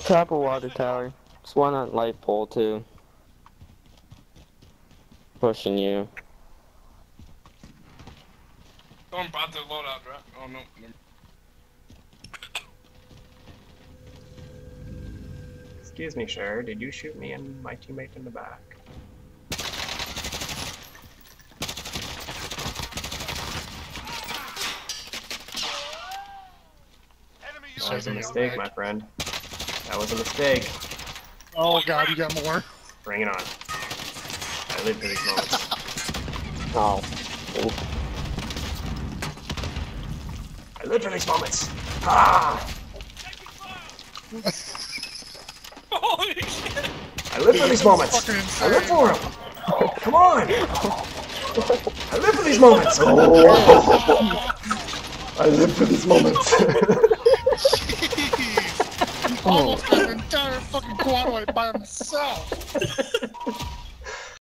Top of water tower. There's one on light pole too. Pushing you. Oh, I'm about to load out, right? Oh no. Excuse me, sir. Did you shoot me and my teammate in the back? That was a mistake, my friend. That was a mistake. Oh god, you got more. Bring it on. I live for these moments. Oh. I live for these moments. Ah! Holy shit! I live for these moments. I live for them. Come on. I live for these moments. Oh. I live for these moments. Jeez. Almost got an entire fucking quad wipe by himself.